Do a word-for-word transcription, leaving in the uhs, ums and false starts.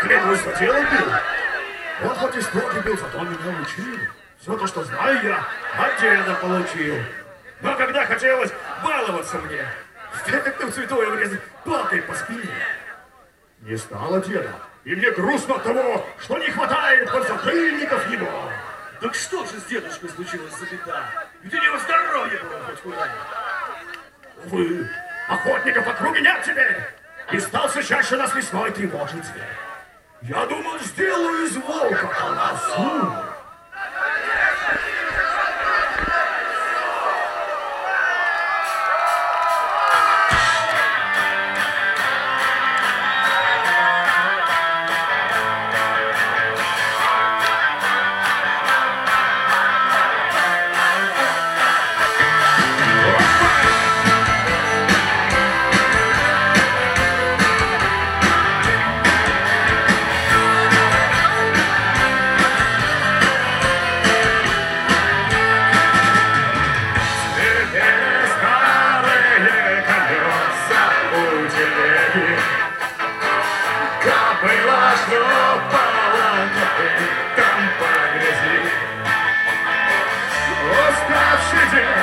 Клянусь, по делу бил. Вот хоть и строгий был, зато он меня учил. Все то, что знаю я, от деда получил. Но когда хотелось баловаться мне, в святое врезать палкой по спине, не стало деда. И мне грустно от того, что не хватает подзатыльников его. Так что же с дедушкой случилось за беда? Ведь у него здоровье было хоть куда. Увы, охотников округе нет теперь. И стал все чаще нас весной тревожить зверь. Я думал, сделаю из волка колбасу. Уставший день